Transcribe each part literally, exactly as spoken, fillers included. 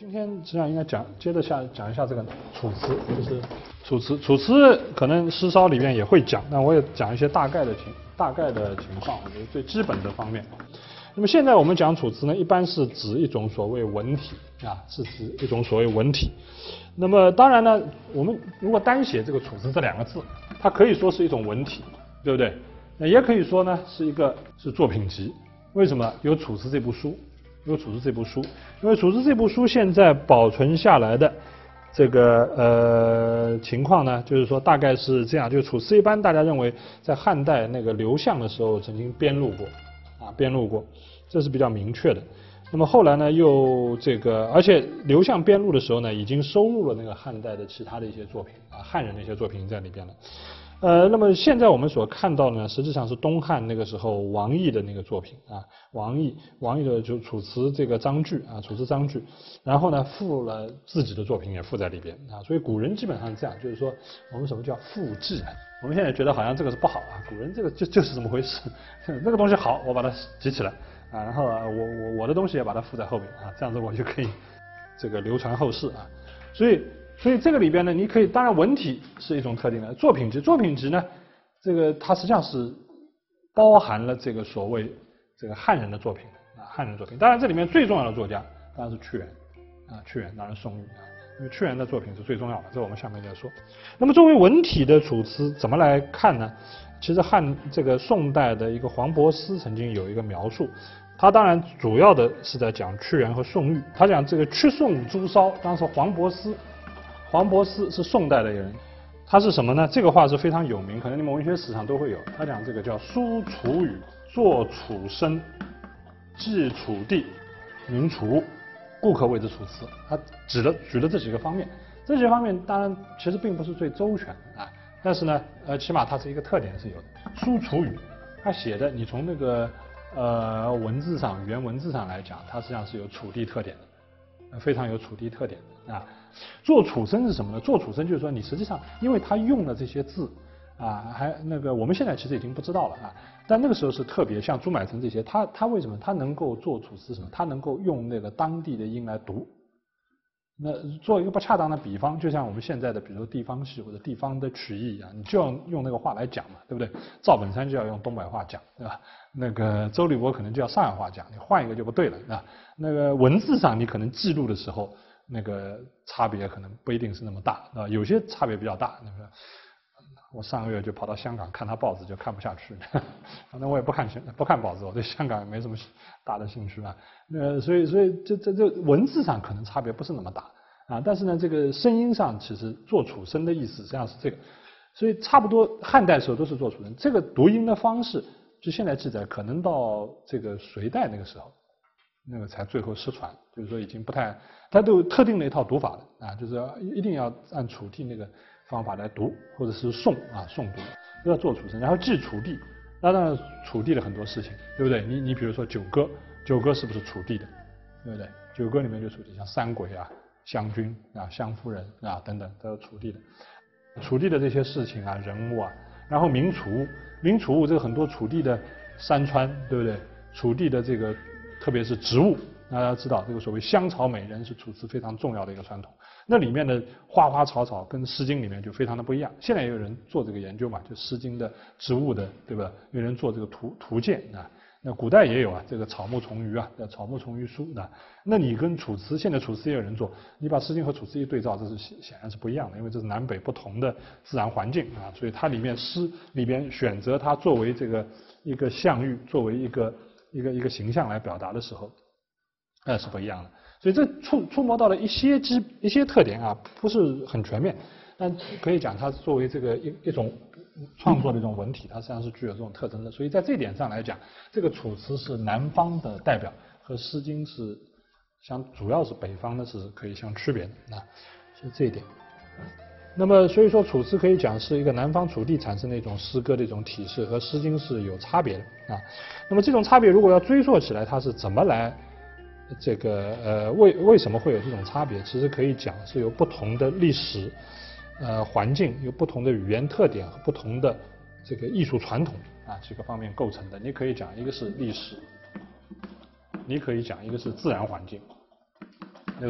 今天实际上应该讲，接着下讲一下这个楚辞，就是楚辞。楚辞可能诗骚里面也会讲，但我也讲一些大概的情大概的情况，我觉得最基本的方面。那么现在我们讲楚辞呢，一般是指一种所谓文体啊，是指一种所谓文体。那么当然呢，我们如果单写这个楚辞这两个字，它可以说是一种文体，对不对？那也可以说呢是一个是作品集。为什么有楚辞这部书？有楚辞这部书，因为楚辞这部书现在保存下来的这个呃情况呢，就是说大概是这样，就是楚辞一般大家认为在汉代那个刘向的时候曾经编录过啊，编录过，这是比较明确的。那么后来呢，又这个，而且刘向编录的时候呢，已经收录了那个汉代的其他的一些作品啊，汉人的一些作品在里边了。呃，那么现在我们所看到的呢，实际上是东汉那个时候王逸的那个作品啊，王逸王逸的就楚辞这个章句啊，楚辞章句，然后呢附了自己的作品也附在里边啊，所以古人基本上是这样，就是说我们什么叫附记？我们现在觉得好像这个是不好啊，古人这个就就是这么回事，那个东西好，我把它集起来啊，然后啊我我我的东西也把它附在后面啊，这样子我就可以这个流传后世啊，所以。所以这个里边呢，你可以当然文体是一种特定的作品集，作品集呢，这个它实际上是包含了这个所谓这个汉人的作品啊，汉人作品。当然这里面最重要的作家当然是屈原啊，屈原当然宋玉啊，因为屈原的作品是最重要的，这我们下面再说。那么作为文体的楚辞怎么来看呢？其实汉这个宋代的一个黄伯思曾经有一个描述。他当然主要的是在讲屈原和宋玉，他讲这个屈宋诸骚，当时黄伯思。黄伯思是宋代的人，他是什么呢？这个话是非常有名，可能你们文学史上都会有。他讲这个叫书楚语，作楚生，记楚地，名楚物，故可谓之楚辞。他指了举了这几个方面，这几个方面当然其实并不是最周全啊，但是呢，呃，起码它是一个特点是有的。书楚语，他写的，你从那个呃文字上，语言文字上来讲，它实际上是有楚地特点的，非常有楚地特点的啊。做楚生是什么呢？做楚生就是说，你实际上因为他用了这些字啊，还那个我们现在其实已经不知道了啊，但那个时候是特别，像朱买臣这些，他他为什么他能够做楚辞什么？他能够用那个当地的音来读。那做一个不恰当的比方，就像我们现在的，比如说地方戏或者地方的曲艺一样，你就要用那个话来讲嘛，对不对？赵本山就要用东北话讲，对吧？那个周立波可能就要上海话讲，你换一个就不对了，啊。那个文字上你可能记录的时候。那个差别可能不一定是那么大啊，有些差别比较大。那个我上个月就跑到香港看他报纸，就看不下去。反正我也不看不看报纸，我对香港也没什么大的兴趣啊。那所以所以这这这文字上可能差别不是那么大啊，但是呢，这个声音上其实做楚生的意思实际上是这个，所以差不多汉代时候都是做楚生。这个读音的方式，就现在记载，可能到这个隋代那个时候。那个才最后失传，就是说已经不太，它都有特定的一套读法的啊，就是一定要按楚地那个方法来读，或者是诵啊诵读，都要做楚生，然后记楚地，那当然楚地的很多事情，对不对？你你比如说九歌，九歌是不是楚地的，对不对？九歌里面就楚地，像三鬼啊、湘君啊、湘夫人啊等等，都是楚地的，楚地的这些事情啊、人物啊，然后明楚物，明楚物这个很多楚地的山川，对不对？楚地的这个。特别是植物，大家知道这个所谓香草美人是楚辞非常重要的一个传统。那里面的花花草草跟《诗经》里面就非常的不一样。现在也有人做这个研究嘛，就《诗经》的植物的，对吧？有人做这个图图鉴啊。那古代也有啊，这个草木从鱼啊，叫草木从鱼书啊。那你跟楚辞，现在楚辞也有人做，你把《诗经》和楚辞一对照，这是显然是不一样的，因为这是南北不同的自然环境啊，所以它里面诗里边选择它作为这个一个象喻，作为一个。一个一个形象来表达的时候，那是不一样的。所以这触触摸到了一些基一些特点啊，不是很全面，但可以讲它作为这个一一种创作的一种文体，它实际上是具有这种特征的。所以在这点上来讲，这个楚辞是南方的代表，和《诗经》是相主要是北方的是可以相区别的啊，是这一点。那么所以说楚辞可以讲是一个南方楚地产生的一种诗歌的一种体式，和《诗经》是有差别的啊。那么这种差别如果要追溯起来，它是怎么来这个呃为为什么会有这种差别？其实可以讲是由不同的历史呃环境、有不同的语言特点和不同的这个艺术传统啊几个方面构成的。你可以讲一个是历史，你可以讲一个是自然环境，对不对？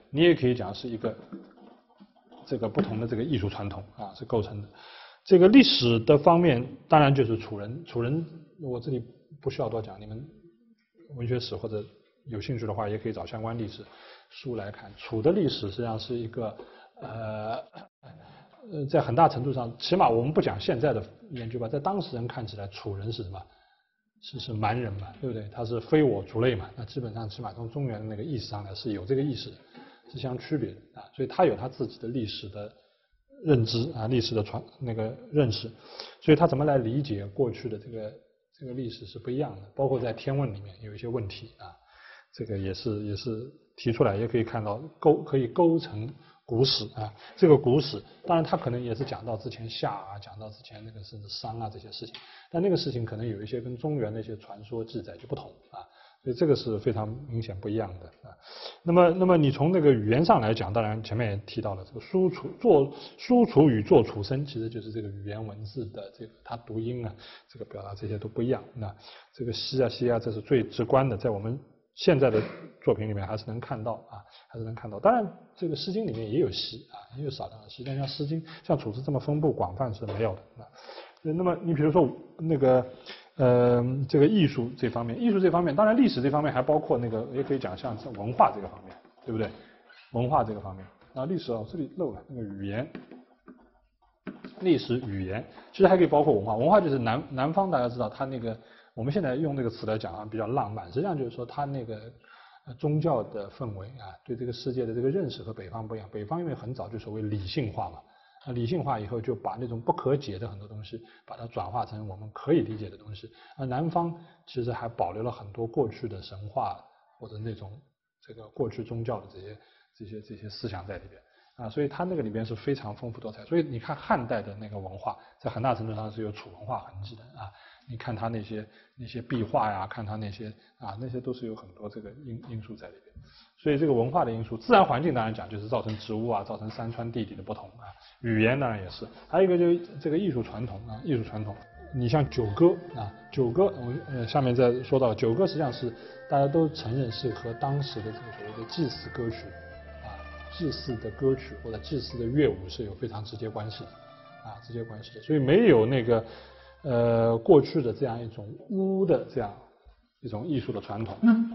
你也可以讲是一个这个不同的这个艺术传统啊是构成的。这个历史的方面，当然就是楚人，楚人我这里不需要多讲，你们文学史或者有兴趣的话，也可以找相关历史书来看。楚的历史实际上是一个呃呃，在很大程度上，起码我们不讲现在的研究吧，在当时人看起来，楚人是什么？是是蛮人嘛，对不对？他是非我族类嘛，那基本上起码从中原的那个意识上来是有这个意识的，是相区别的啊，所以他有他自己的历史的认知啊，历史的传那个认识，所以他怎么来理解过去的这个这个历史是不一样的，包括在天问里面有一些问题啊，这个也是也是提出来，也可以看到构可以构成古史啊，这个古史当然他可能也是讲到之前夏啊，讲到之前那个甚至商啊这些事情，但那个事情可能有一些跟中原的一些传说记载就不同啊。所以这个是非常明显不一样的啊。那么，那么你从那个语言上来讲，当然前面也提到了这个书楚做书楚与做楚声，其实就是这个语言文字的这个它读音啊，这个表达这些都不一样。那这个西啊西啊，这是最直观的，在我们现在的作品里面还是能看到啊，还是能看到。当然，这个《诗经》里面也有西啊，也有少量的西，但像《诗经》像楚辞这么分布广泛是没有的啊。那么你比如说那个。呃，这个艺术这方面，艺术这方面，当然历史这方面还包括那个，也可以讲像文化这个方面，对不对？文化这个方面啊，历史哦，这里漏了那个语言，历史语言，其实还可以包括文化。文化就是南南方，大家知道，它那个我们现在用这个词来讲啊，比较浪漫，实际上就是说它那个宗教的氛围啊，对这个世界的这个认识和北方不一样。北方因为很早就所谓理性化嘛。啊，理性化以后就把那种不可解的很多东西，把它转化成我们可以理解的东西。而南方其实还保留了很多过去的神话或者那种这个过去宗教的这些这些这些思想在里边啊，所以它那个里边是非常丰富多彩。所以你看汉代的那个文化，在很大程度上是有楚文化痕迹的啊。你看它那些那些壁画呀，看它那些啊，那些都是有很多这个因因素在里边。所以这个文化的因素，自然环境当然讲就是造成植物啊，造成山川地理的不同啊。语言当然也是，还有一个就是这个艺术传统啊，艺术传统。你像九歌啊，九歌，我们呃下面再说到九歌，实际上是大家都承认是和当时的这个所谓的祭祀歌曲啊，祭祀的歌曲或者祭祀的乐舞是有非常直接关系的啊，直接关系的。所以没有那个呃过去的这样一种巫的这样一种艺术的传统。嗯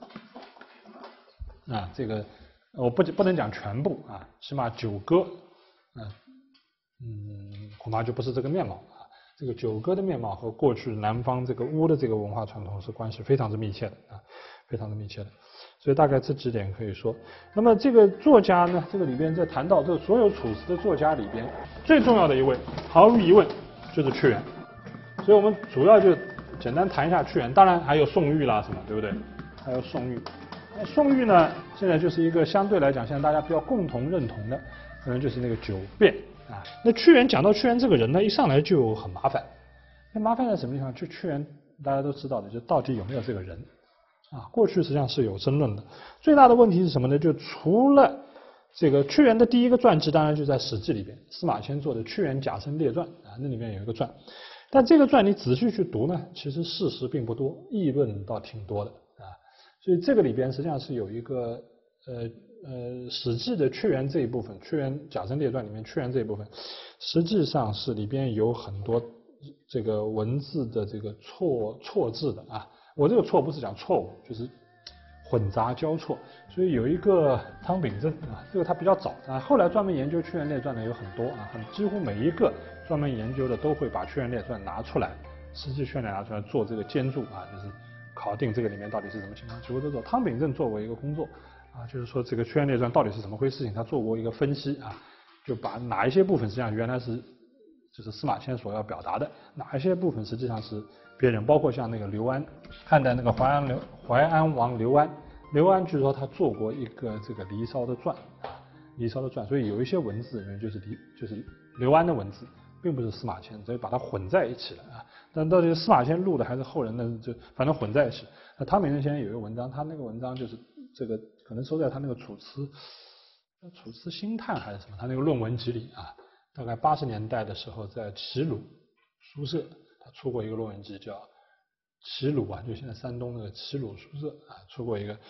啊，这个我不不能讲全部啊，起码九歌，嗯嗯，恐怕就不是这个面貌啊。这个九歌的面貌和过去南方这个巫的这个文化传统是关系非常之密切的啊，非常之密切的。所以大概这几点可以说。那么这个作家呢，这个里边在谈到这个所有楚辞的作家里边，最重要的一位，毫无疑问就是屈原。所以我们主要就简单谈一下屈原，当然还有宋玉啦什么，对不对？还有宋玉。宋玉呢，现在就是一个相对来讲，现在大家比较共同认同的，可能就是那个九变啊。那屈原讲到屈原这个人呢，一上来就很麻烦。那麻烦在什么地方？就屈原大家都知道的，就到底有没有这个人啊？过去实际上是有争论的。最大的问题是什么呢？就除了这个屈原的第一个传记，当然就在《史记》里边，司马迁做的《屈原贾生列传》啊，那里面有一个传。但这个传你仔细去读呢，其实事实并不多，议论倒挺多的。所以这个里边实际上是有一个呃呃《史记》的屈原这一部分，屈原贾生列传里面屈原这一部分，实际上是里边有很多这个文字的这个错错字的啊。我这个错不是讲错误，就是混杂交错。所以有一个汤秉正啊，这个他比较早啊，后来专门研究屈原列传的有很多啊，很几乎每一个专门研究的都会把屈原列传拿出来，实际屈原拿出来做这个兼注啊，就是。考定这个里面到底是什么情况，几乎都做。汤秉正做过一个工作啊，就是说这个屈原列传到底是怎么回事情，他做过一个分析啊，就把哪一些部分实际上原来是就是司马迁所要表达的，哪一些部分实际上是别人，包括像那个刘安，汉代那个淮安刘淮安王刘安，刘安据说他做过一个这个《离骚》的传啊，《离骚》的传，所以有一些文字里面就是离就是刘安的文字。并不是司马迁，所以把它混在一起了啊。但到底是司马迁录的还是后人的，就反正混在一起。那汤秉正先生有一个文章，他那个文章就是这个可能收在他那个《楚辞》《楚辞新探》还是什么，他那个论文集里啊。大概八十年代的时候，在齐鲁书社，他出过一个论文集，叫齐鲁啊，就现在山东那个齐鲁书社啊，出过一个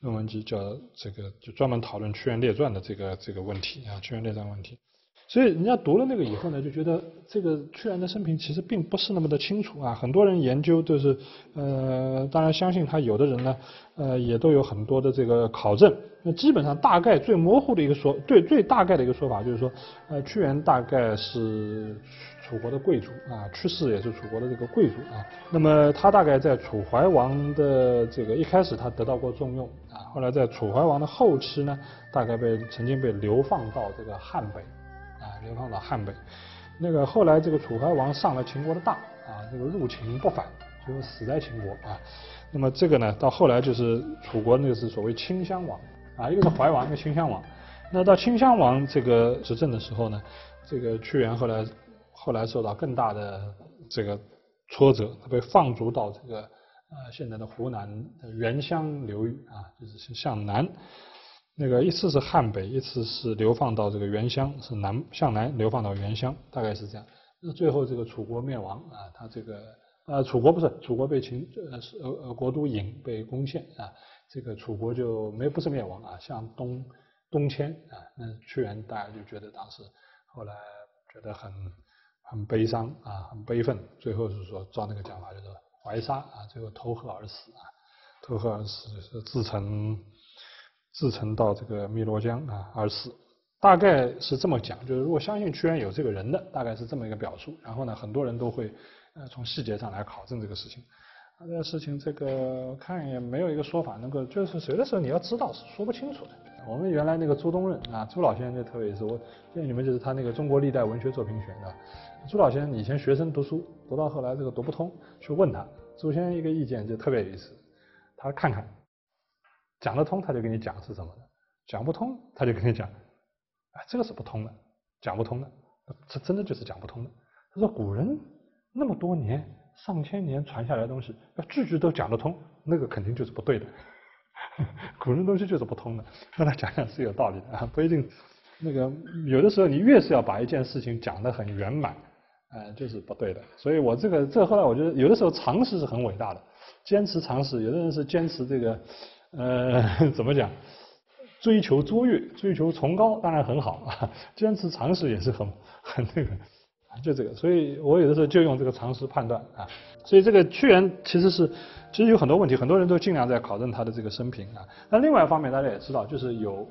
论文集叫这个就专门讨论屈原列传的这个这个问题啊，屈原列传问题。所以人家读了那个以后呢，就觉得这个屈原的生平其实并不是那么的清楚啊。很多人研究都是，呃，当然相信他有的人呢，呃，也都有很多的这个考证。那基本上大概最模糊的一个说，对最大概的一个说法就是说，呃，屈原大概是楚国的贵族啊，屈氏也是楚国的这个贵族啊。那么他大概在楚怀王的这个一开始他得到过重用啊，后来在楚怀王的后期呢，大概被曾经被流放到这个汉北。啊，流放到汉北，那个后来这个楚怀王上了秦国的当啊，这个入秦不反，最后死在秦国啊。那么这个呢，到后来就是楚国那个是所谓顷襄王啊，一个是怀王，一个顷襄王。那到顷襄王这个执政的时候呢，这个屈原后来后来受到更大的这个挫折，他被放逐到这个呃现在的湖南的原乡流域啊，就是向南。那个一次是汉北，一次是流放到这个原乡，是南向南流放到原乡，大概是这样。那最后这个楚国灭亡啊，他这个呃楚国不是楚国被秦呃呃呃国都郢被攻陷啊，这个楚国就没不是灭亡啊，向东东迁啊。那屈原大家就觉得当时后来觉得很很悲伤啊，很悲愤，最后是说照那个讲法就是怀杀啊，最后投河而死啊，投河而死是自沉。自沉到这个汨罗江啊而死，大概是这么讲。就是如果相信屈原有这个人的，大概是这么一个表述。然后呢，很多人都会呃从细节上来考证这个事情。啊，这个事情这个看也没有一个说法能够，就是有的时候你要知道是说不清楚的。我们原来那个朱东润啊，朱老先生就特别有意思，我建议你们就是他那个中国历代文学作品选的。朱老先生以前学生读书读到后来这个读不通，去问他，朱先生一个意见就特别有意思，他看看。讲得通他就跟你讲是什么的，讲不通他就跟你讲，哎，这个是不通的，讲不通的，这真的就是讲不通的。他说古人那么多年上千年传下来的东西，要句句都讲得通，那个肯定就是不对的。古人东西就是不通的，让他讲讲是有道理的啊，不一定。那个有的时候你越是要把一件事情讲得很圆满，呃，就是不对的。所以我这个这后来我觉得有的时候常识是很伟大的，坚持常识，有的人是坚持这个。呃，怎么讲？追求卓越，追求崇高，当然很好啊。坚持常识也是很很那个，就这个。所以我有的时候就用这个常识判断啊。所以这个屈原其实是，其实有很多问题，很多人都尽量在考证他的这个生平啊。那另外一方面，大家也知道，就是有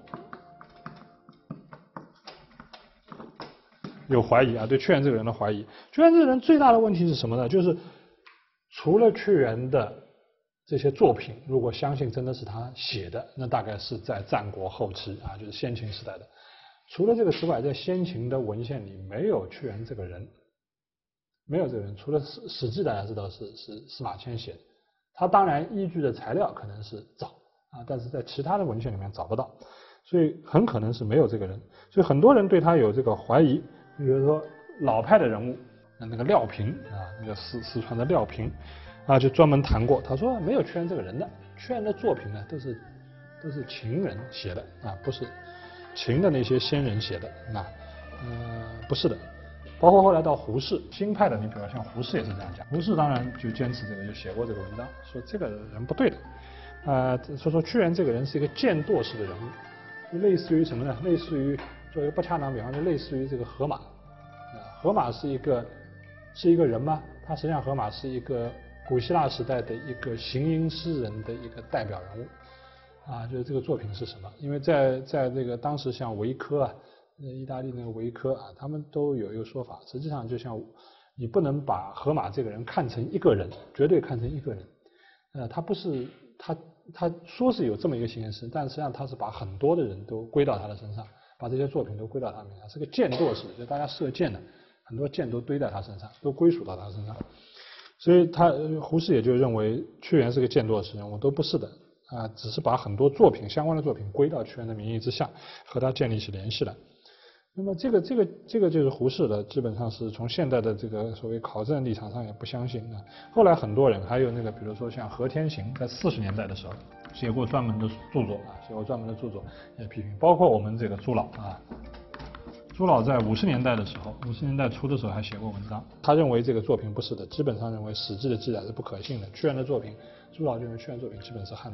有怀疑啊，对屈原这个人的怀疑。屈原这个人最大的问题是什么呢？就是除了屈原的这些作品，如果相信真的是他写的，那大概是在战国后期啊，就是先秦时代的。除了这个之外，在先秦的文献里没有屈原这个人，没有这个人。除了《史史记》大家知道是是司马迁写的，他当然依据的材料可能是早啊，但是在其他的文献里面找不到，所以很可能是没有这个人。所以很多人对他有这个怀疑，比如说老派的人物，那个廖平啊，那个四四川的廖平。啊，就专门谈过，他说没有屈原这个人的，屈原的作品呢都是都是秦人写的啊，不是秦的那些先人写的，那呃不是的，包括后来到胡适新派的，你比如像胡适也是这样讲，胡适当然就坚持这个，就写过这个文章，说这个人不对的，啊、呃，说说屈原这个人是一个剑堕式的人物，就类似于什么呢？类似于做一个不恰当比方，就类似于这个荷马，啊，荷马是一个是一个人吗？他实际上荷马是一个。古希腊时代的一个行吟诗人的一个代表人物，啊，就是这个作品是什么？因为在在这个当时像维科啊，意大利那个维科啊，他们都有一个说法，实际上就像你不能把荷马这个人看成一个人，绝对看成一个人，呃，他不是他他说是有这么一个行吟诗，但实际上他是把很多的人都归到他的身上，把这些作品都归到他身上，是个剑堕式，就大家射箭的，很多箭都堆在他身上，都归属到他身上。所以他胡适也就认为屈原是个剑堕式人物，都不是的啊，只是把很多作品相关的作品归到屈原的名义之下，和他建立起联系来。那么这个这个这个就是胡适的，基本上是从现代的这个所谓考证立场上也不相信啊。后来很多人还有那个比如说像何天行，在四十年代的时候写过专门的著作啊，写过专门的著作也批评，包括我们这个朱老啊。朱老在五十年代的时候，五十年代初的时候还写过文章，他认为这个作品不是的，基本上认为《史记》的记载是不可信的。屈原的作品，朱老就认为屈原作品基本是汉代的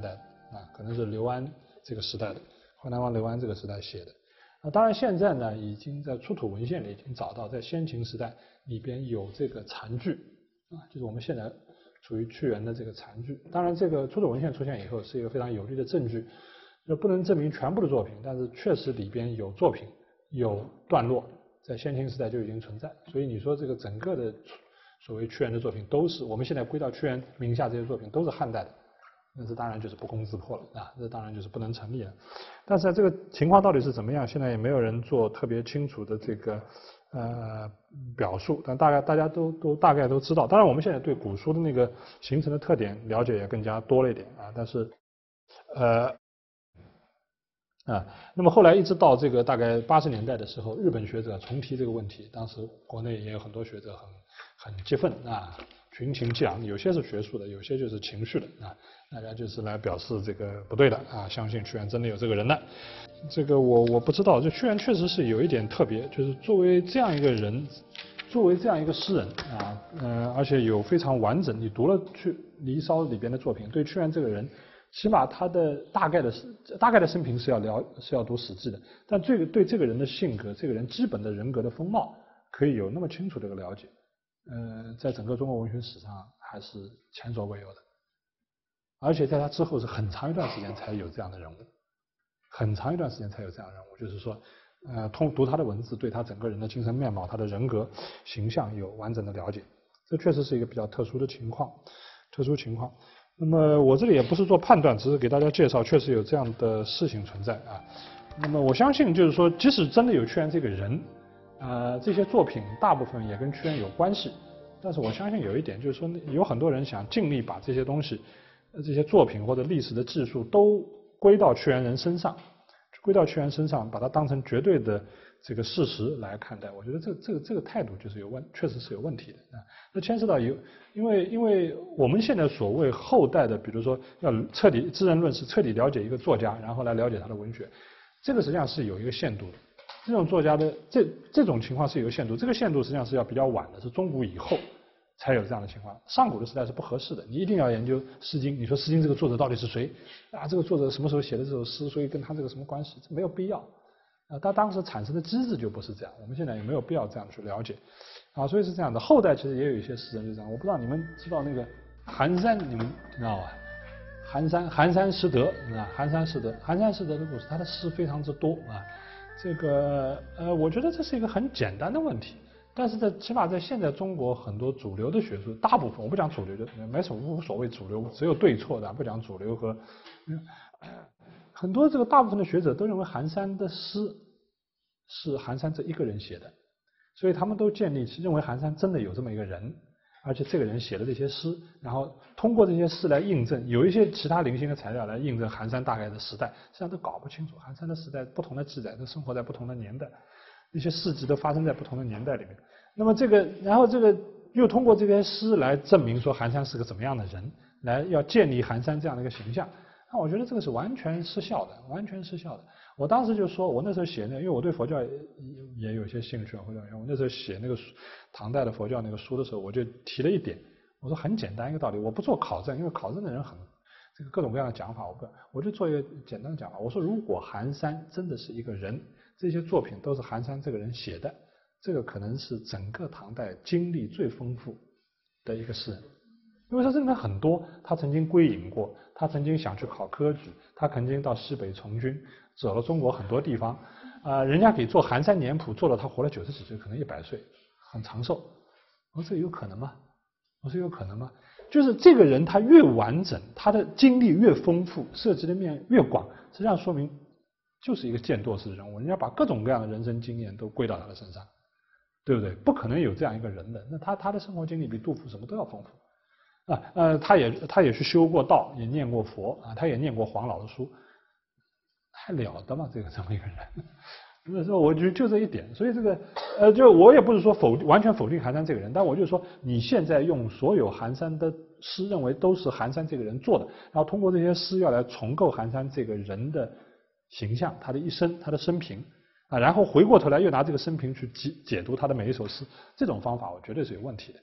啊，可能是刘安这个时代的淮南王刘安这个时代写的。啊，当然现在呢，已经在出土文献里已经找到，在先秦时代里边有这个残句啊，就是我们现在处于屈原的这个残句。当然，这个出土文献出现以后是一个非常有力的证据，就不能证明全部的作品，但是确实里边有作品有段落在先秦时代就已经存在。所以你说这个整个的所谓屈原的作品都是我们现在归到屈原名下这些作品都是汉代的。那这当然就是不攻自破了啊，这当然就是不能成立了。但是这个情况到底是怎么样，现在也没有人做特别清楚的这个呃表述，但大概大家都都大概都知道。当然我们现在对古书的那个形成的特点了解也更加多了一点啊，但是呃啊，那么后来一直到这个大概八十年代的时候，日本学者重提这个问题，当时国内也有很多学者很很激愤啊。群情激昂，有些是学术的，有些就是情绪的啊，大家就是来表示这个不对的啊，相信屈原真的有这个人的。这个我我不知道，就屈原确实是有一点特别，就是作为这样一个人，作为这样一个诗人啊，呃，而且有非常完整，你读了去《离骚》里边的作品，对屈原这个人，起码他的大概的大概的生平是要了是要读《史记》的，但这个对这个人的性格，这个人基本的人格的风貌，可以有那么清楚的一个了解。呃，在整个中国文学史上还是前所未有的，而且在他之后是很长一段时间才有这样的人物，很长一段时间才有这样的人物，就是说，呃，通读他的文字，对他整个人的精神面貌、他的人格形象有完整的了解，这确实是一个比较特殊的情况，特殊情况。那么我这里也不是做判断，只是给大家介绍，确实有这样的事情存在啊。那么我相信，就是说，即使真的有屈原这个人。呃，这些作品大部分也跟屈原有关系，但是我相信有一点，就是说有很多人想尽力把这些东西、这些作品或者历史的记述都归到屈原人身上，归到屈原身上，把它当成绝对的这个事实来看待。我觉得这个这个这个态度就是有问，确实是有问题的啊。那牵涉到有，因为因为我们现在所谓后代的，比如说要彻底知人论事，彻底了解一个作家，然后来了解他的文学，这个实际上是有一个限度的。这种作家的这这种情况是有个限度，这个限度实际上是要比较晚的，是中古以后才有这样的情况。上古的时代是不合适的，你一定要研究《诗经》，你说《诗经》这个作者到底是谁啊？这个作者什么时候写的这首诗，所以跟他这个什么关系？这没有必要啊。他当时产生的机制就不是这样，我们现在也没有必要这样去了解啊。所以是这样的，后代其实也有一些诗人就这样。我不知道你们知道那个韩山，你们知道吧？韩山韩山失德啊，韩山失德，韩山失德的故事，他的诗非常之多啊。这个呃，我觉得这是一个很简单的问题，但是在起码在现在中国很多主流的学术，大部分我不讲主流的，没什么无所谓主流，只有对错的，不讲主流和，呃，很多这个大部分的学者都认为韩山的诗是韩山这一个人写的，所以他们都建立认为韩山真的有这么一个人。而且这个人写的这些诗，然后通过这些诗来印证，有一些其他零星的材料来印证韩山大概的时代，实际上都搞不清楚。韩山的时代不同的记载，都生活在不同的年代，那些事迹都发生在不同的年代里面。那么这个，然后这个又通过这些诗来证明说韩山是个怎么样的人，来要建立韩山这样的一个形象。那我觉得这个是完全失效的，完全失效的。我当时就说，我那时候写那，因为我对佛教也也有些兴趣啊，或者我那时候写那个唐代的佛教那个书的时候，我就提了一点，我说很简单一个道理，我不做考证，因为考证的人很这个各种各样的讲法，我不，我就做一个简单的讲法。我说，如果韩山真的是一个人，这些作品都是韩山这个人写的，这个可能是整个唐代经历最丰富的一个诗人。因为他这里面很多，他曾经归隐过，他曾经想去考科举，他曾经到西北从军，走了中国很多地方，啊、呃，人家给做寒山年谱，做了他活了九十几岁，可能一百岁，很长寿。我说这有可能吗？我说有可能吗？就是这个人他越完整，他的经历越丰富，涉及的面越广，实际上说明就是一个见多识人物，人家把各种各样的人生经验都归到他的身上，对不对？不可能有这样一个人的，那他他的生活经历比杜甫什么都要丰富。啊，呃，他也他也去修过道，也念过佛啊，他也念过黄老的书，还了得吗？这个这么一个人，那时候我觉得就这一点，所以这个呃，就我也不是说否完全否定韩山这个人，但我就说你现在用所有韩山的诗认为都是韩山这个人做的，然后通过这些诗要来重构韩山这个人的形象，他的一生，他的生平啊，然后回过头来又拿这个生平去解解读他的每一首诗，这种方法我绝对是有问题的。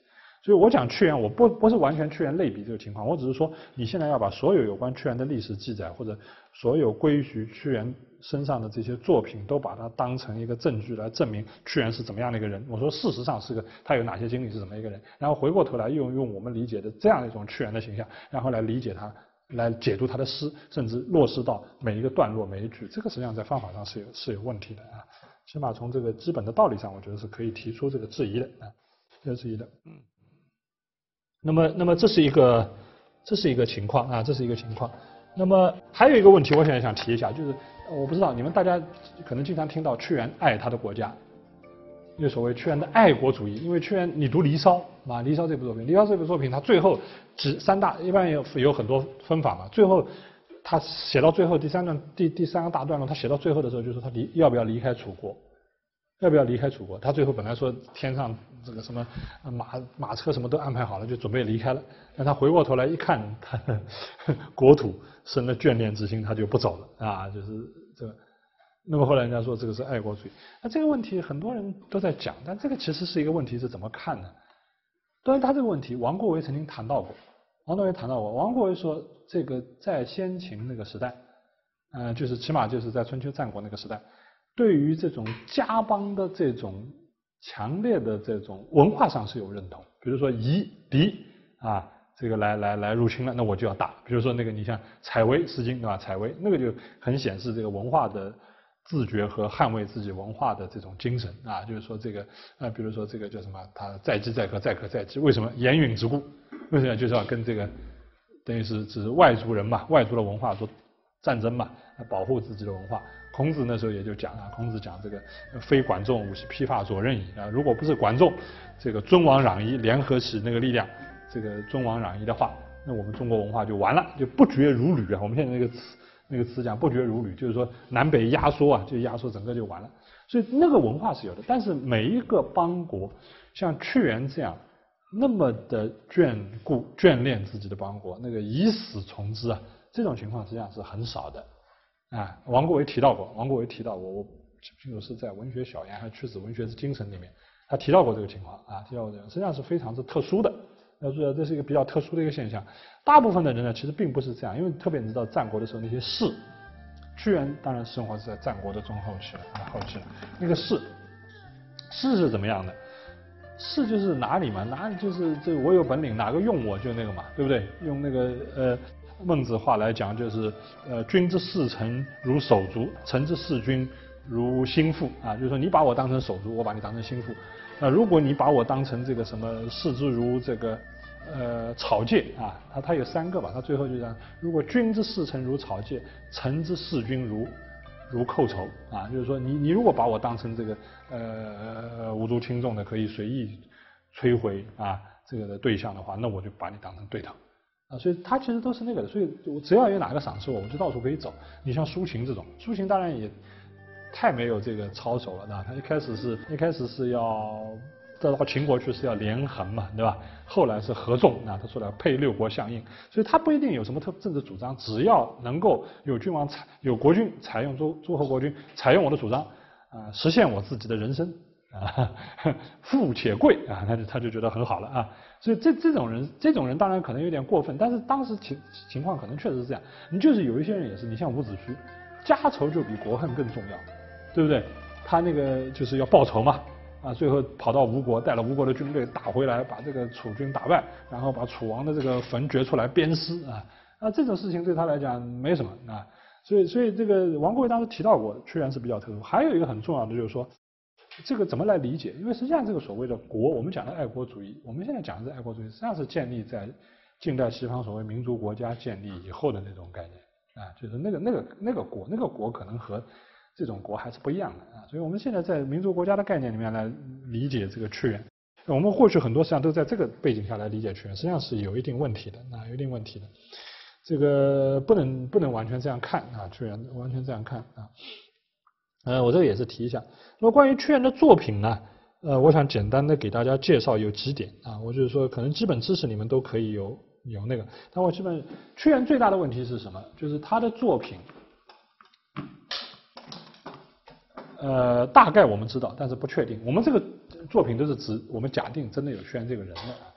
所以我讲屈原，我不不是完全屈原类比这个情况，我只是说你现在要把所有有关屈原的历史记载或者所有归于屈原身上的这些作品，都把它当成一个证据来证明屈原是怎么样的一个人。我说事实上是个他有哪些经历是怎么一个人，然后回过头来用用我们理解的这样一种屈原的形象，然后来理解他，来解读他的诗，甚至落实到每一个段落每一句，这个实际上在方法上是有是有问题的啊。起码从这个基本的道理上，我觉得是可以提出这个质疑的啊，这个质疑的。嗯。那么，那么这是一个，这是一个情况啊，这是一个情况。那么还有一个问题，我现在想提一下，就是我不知道你们大家可能经常听到屈原爱他的国家，因为所谓屈原的爱国主义。因为屈原，你读《离骚》啊，《离骚》这部作品，《离骚》这部作品，它最后只三大，一般有有很多分法嘛。最后他写到最后第三段第第三个大段落，他写到最后的时候，就说他离要不要离开楚国。要不要离开楚国？他最后本来说天上这个什么马马车什么都安排好了，就准备离开了。但他回过头来一看，他的国土生了眷恋之心，他就不走了啊，就是这个。那么后来人家说这个是爱国主义，那这个问题很多人都在讲，但这个其实是一个问题，是怎么看呢？当然，他这个问题，王国维曾经谈到过。王国维谈到过，王国维说，这个在先秦那个时代，呃，就是起码就是在春秋战国那个时代。对于这种家邦的这种强烈的这种文化上是有认同，比如说夷狄啊，这个来来来入侵了，那我就要打。比如说那个你像采薇《诗经》对吧？采薇那个就很显示这个文化的自觉和捍卫自己文化的这种精神啊，就是说这个呃，比如说这个叫什么，他载饥载渴载渴载饥，为什么严允之故？为什么就是要跟这个等于是只是外族人嘛，外族的文化做战争嘛，保护自己的文化。孔子那时候也就讲啊，孔子讲这个非管仲，吾奚披发左衽矣啊！如果不是管仲这个尊王攘夷联合起那个力量，这个尊王攘夷的话，那我们中国文化就完了，就不绝如履啊！我们现在那个词那个词讲不绝如履，就是说南北压缩啊，就压缩整个就完了。所以那个文化是有的，但是每一个邦国像屈原这样那么的眷顾眷恋自己的邦国，那个以死从之啊，这种情况实际上是很少的。啊，王国维提到过，王国维提到过，我记不清楚是在《文学小言》还是《屈指文学之精神》里面，他提到过这个情况啊，提到过这个，实际上是非常之特殊的。要注意，这是一个比较特殊的一个现象。大部分的人呢，其实并不是这样，因为特别你知道战国的时候那些士，屈原当然生活是在战国的中后期了啊，后期了。那个士，士是怎么样的？士就是哪里嘛，哪里就是这我有本领，哪个用我就那个嘛，对不对？用那个呃。孟子话来讲，就是呃，君之视臣如手足，臣之视君如心腹啊，就是说你把我当成手足，我把你当成心腹。那、呃、如果你把我当成这个什么视之如这个呃草芥啊，他他有三个吧，他最后就讲，如果君之视臣如草芥，臣之视君如如寇仇啊，就是说你你如果把我当成这个呃无足轻重的可以随意摧毁啊这个的对象的话，那我就把你当成对头。啊，所以他其实都是那个的，所以我只要有哪个赏识我，我就到处可以走。你像苏秦这种，苏秦当然也太没有这个操守了，对吧？他一开始是一开始是要到秦国去是要连横嘛，对吧？后来是合纵，那他说了配六国相应，所以他不一定有什么特政治主张，只要能够有君王采有国君采用诸诸侯国君采用我的主张啊，实现我自己的人生啊，富且贵啊，他就他就觉得很好了啊。所以这这种人，这种人当然可能有点过分，但是当时情情况可能确实是这样。你就是有一些人也是，你像伍子胥，家仇就比国恨更重要，对不对？他那个就是要报仇嘛，啊，最后跑到吴国，带了吴国的军队打回来，把这个楚军打败，然后把楚王的这个坟掘出来鞭尸啊，啊，这种事情对他来讲没什么啊。所以，所以这个王国维当时提到过，屈原是比较特殊。还有一个很重要的就是说。这个怎么来理解？因为实际上这个所谓的国，我们讲的爱国主义，我们现在讲的是爱国主义，实际上是建立在近代西方所谓民族国家建立以后的那种概念啊，就是那个那个那个国，那个国可能和这种国还是不一样的啊。所以我们现在在民族国家的概念里面来理解这个屈原，我们过去很多实际上都在这个背景下来理解屈原，实际上是有一定问题的，啊，有一定问题的。这个不能不能完全这样看啊，屈原完全这样看啊。呃，我这个也是提一下。那么关于屈原的作品呢，呃，我想简单的给大家介绍有几点啊，我就是说可能基本知识你们都可以有有那个，但我基本屈原最大的问题是什么？就是他的作品，呃，大概我们知道，但是不确定。我们这个作品都是指我们假定真的有屈原这个人的。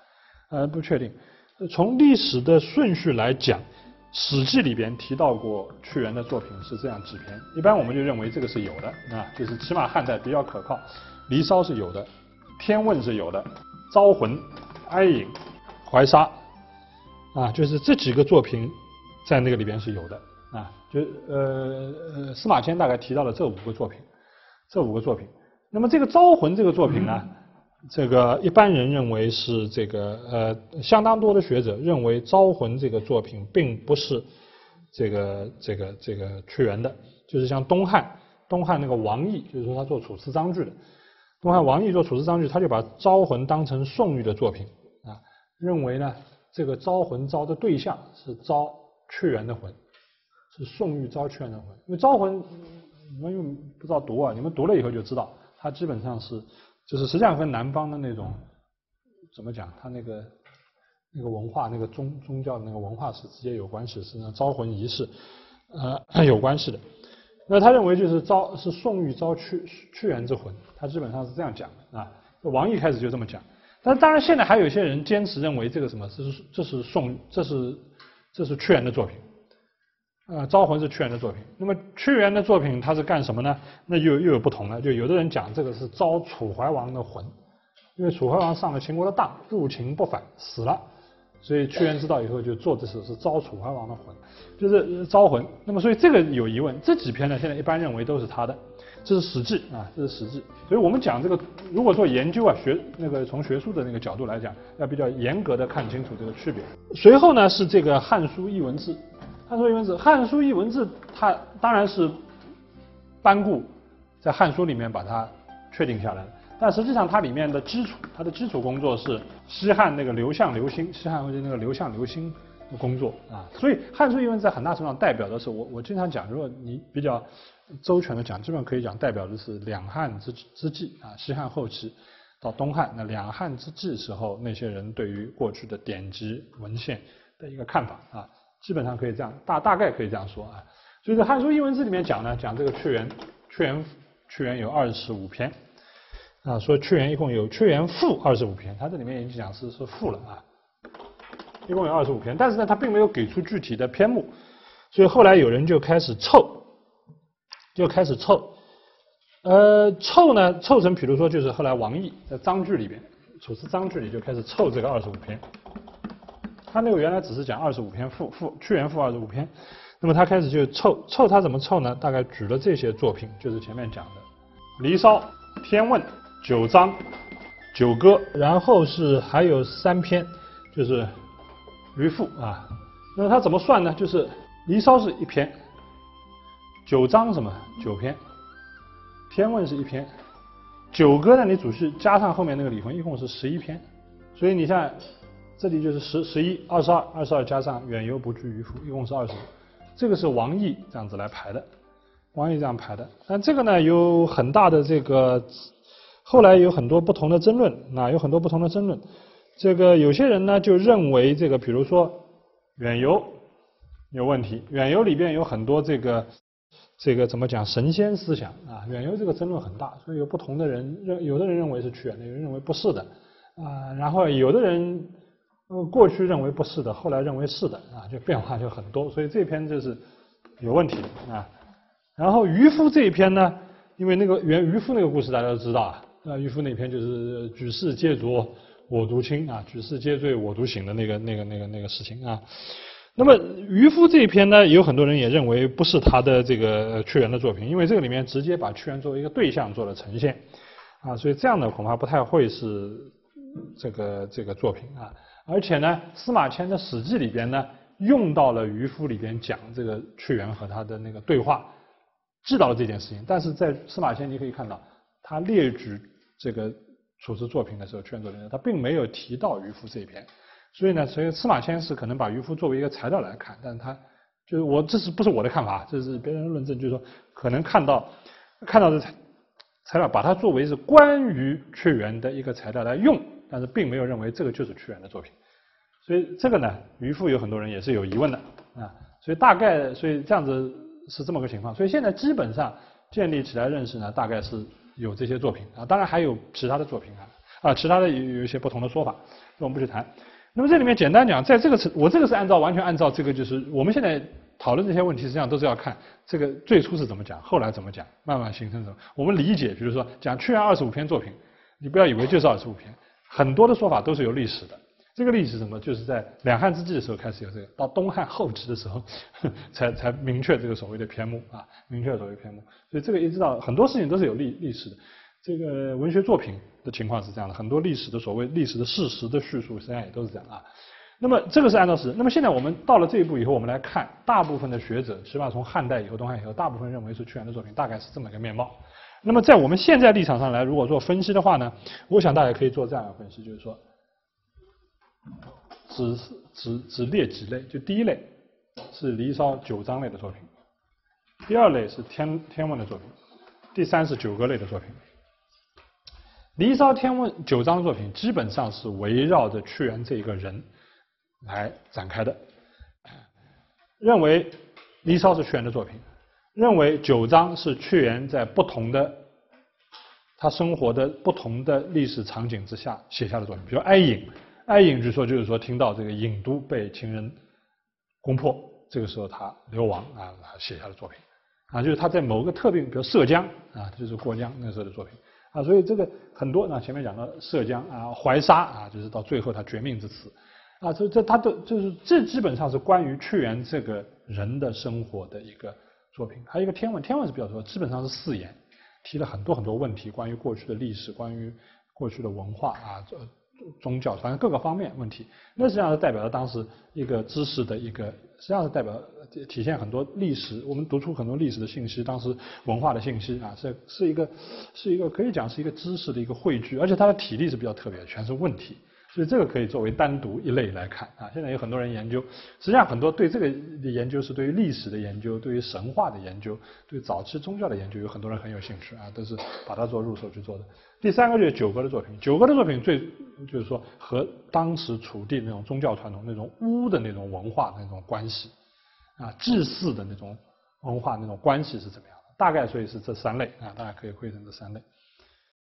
呃，不确定。从历史的顺序来讲，《史记》里边提到过屈原的作品是这样几篇，一般我们就认为这个是有的啊，就是起码汉代比较可靠。《离骚》是有的，《天问》是有的，《招魂》、《哀隐》、《怀沙》啊，就是这几个作品在那个里边是有的啊，就呃呃司马迁大概提到了这五个作品，这五个作品。那么这个《招魂》这个作品呢？嗯这个一般人认为是这个呃，相当多的学者认为《招魂》这个作品并不是这个这个这个屈原的，就是像东汉东汉那个王毅，就是说他做楚辞章句的，东汉王毅做楚辞章句，他就把《招魂》当成宋玉的作品啊，认为呢这个招魂招的对象是招屈原的魂，是宋玉招屈原的魂，因为招魂你们又不知道读啊，你们读了以后就知道，它基本上是。就是实际上跟南方的那种怎么讲，他那个那个文化、那个宗宗教的那个文化是直接有关系，是那招魂仪式，呃有关系的。那他认为就是招是宋玉招屈屈原之魂，他基本上是这样讲的啊。王毅开始就这么讲，但当然现在还有一些人坚持认为这个什么，这是这是宋这是这是屈原的作品。呃，招魂是屈原的作品。那么屈原的作品他是干什么呢？那又又有不同了。就有的人讲这个是招楚怀王的魂，因为楚怀王上了秦国的当，入秦不反，死了，所以屈原知道以后就做这首是招楚怀王的魂，就是招魂。那么所以这个有疑问，这几篇呢现在一般认为都是他的，这是《史记》啊，这是《史记》。所以我们讲这个，如果做研究啊，学那个从学术的那个角度来讲，要比较严格的看清楚这个区别。随后呢是这个《汉书艺文志》。汉书艺文志，汉书艺文志，它当然是班固在汉书里面把它确定下来的，但实际上它里面的基础，它的基础工作是西汉那个刘向、刘歆，西汉或者那个刘向、刘歆的工作啊。所以汉书艺文志在很大程度上代表的是我我经常讲，如果你比较周全的讲，基本可以讲代表的是两汉之之际啊，西汉后期到东汉那两汉之际时候那些人对于过去的典籍文献的一个看法啊。基本上可以这样大大概可以这样说啊，所以在《汉书艺文志》里面讲呢，讲这个屈原，屈原屈原有二十五篇啊，说屈原一共有屈原赋二十五篇，他这里面已经讲是是赋了啊，一共有二十五篇，但是呢，他并没有给出具体的篇目，所以后来有人就开始凑，就开始凑，呃，凑呢凑成，比如说就是后来王毅在章句里边，楚辞章句里就开始凑这个二十五篇。他那个原来只是讲二十五篇赋，赋屈原赋二十五篇，那么他开始就凑凑，他怎么凑呢？大概举了这些作品，就是前面讲的《离骚》《天问》《九章》《九歌》，然后是还有三篇，就是《渔父》啊。那么他怎么算呢？就是《离骚》是一篇，《九章》什么九篇，《天问》是一篇，《九歌》呢你主序加上后面那个离魂，一共是十一篇，所以你像。这里就是十、十一、二十二、二十二加上远游不居渔父，一共是二十五。这个是王毅这样子来排的，王毅这样排的。但这个呢有很大的这个，后来有很多不同的争论，啊，有很多不同的争论。这个有些人呢就认为这个，比如说远游有问题，远游里边有很多这个这个怎么讲神仙思想啊，远游这个争论很大，所以有不同的人认，有的人认为是屈原的，有人认为不是的啊，然后有的人。呃，过去认为不是的，后来认为是的啊，就变化就很多，所以这篇就是有问题啊。然后渔夫这一篇呢，因为那个原渔夫那个故事大家都知道啊，那渔夫那篇就是举世皆浊我独清啊，举世皆醉我独醒的那个那个那个那个事情啊。那么渔夫这一篇呢，有很多人也认为不是他的这个屈原的作品，因为这个里面直接把屈原作为一个对象做了呈现啊，所以这样的恐怕不太会是这个这个作品啊。而且呢，司马迁的《史记》里边呢，用到了渔夫里边讲这个屈原和他的那个对话，知道了这件事情。但是在司马迁你可以看到，他列举这个楚辞作品的时候，屈原作品他并没有提到渔夫这一篇。所以呢，所以司马迁是可能把渔夫作为一个材料来看，但是他就是我这是不是我的看法，这是别人的论证，就是说可能看到看到的材料，把它作为是关于屈原的一个材料来用，但是并没有认为这个就是屈原的作品。所以这个呢，渔父有很多人也是有疑问的啊。所以大概，所以这样子是这么个情况。所以现在基本上建立起来认识呢，大概是有这些作品啊，当然还有其他的作品啊，啊，其他的有有一些不同的说法，这我们不去谈。 那么这里面简单讲，在这个是我这个是按照完全按照这个就是我们现在讨论这些问题，实际上都是要看这个最初是怎么讲，后来怎么讲，慢慢形成什么。我们理解，比如说讲屈原二十五篇作品，你不要以为就是二十五篇，很多的说法都是有历史的。这个历史什么？就是在两汉之际的时候开始有这个，到东汉后期的时候才才明确这个所谓的篇目啊，明确所谓篇目。所以这个一直到很多事情都是有历历史的。这个文学作品的情况是这样的，很多历史的所谓历史的事实的叙述，实际上也都是这样啊。那么这个是按照史。那么现在我们到了这一步以后，我们来看，大部分的学者，起码从汉代以后、东汉以后，大部分认为是屈原的作品，大概是这么一个面貌。那么在我们现在立场上来，如果做分析的话呢，我想大家可以做这样的分析，就是说，只只只列几类，就第一类是《离骚》九章类的作品，第二类是天天文的作品，第三是九歌类的作品。《离骚》天文九章的作品基本上是围绕着屈原这一个人来展开的，认为《离骚》是屈原的作品，认为九章是屈原在不同的他生活的不同的历史场景之下写下的作品，比如哀隐，哀隐据说就是说听到这个郢都被秦人攻破，这个时候他流亡啊写下的作品啊，就是他在某个特定，比如涉江啊，就是过江那时候的作品。啊，所以这个很多呢，前面讲到涉江啊、怀沙啊，就是到最后他绝命之词，啊，这这他的就是这基本上是关于屈原这个人的生活的一个作品。还有一个天文，天文是比较多，基本上是四言，提了很多很多问题，关于过去的历史，关于过去的文化啊、宗教，反正各个方面问题。那实际上是代表了当时一个知识的一个，实际上是代表体现很多历史，我们读出很多历史的信息，当时文化的信息啊，是是一个是一个可以讲是一个知识的一个汇聚，而且它的体例是比较特别的，全是问题，所以这个可以作为单独一类来看啊。现在有很多人研究，实际上很多对这个的研究是对于历史的研究，对于神话的研究，对早期宗教的研究，有很多人很有兴趣啊，都是把它做入手去做的。第三个就是九歌的作品，九歌的作品最就是说和当时楚地那种宗教传统、那种巫的那种文化的那种关系。啊，祭祀的那种文化那种关系是怎么样的？大概所以是这三类啊，大家可以汇成这三类。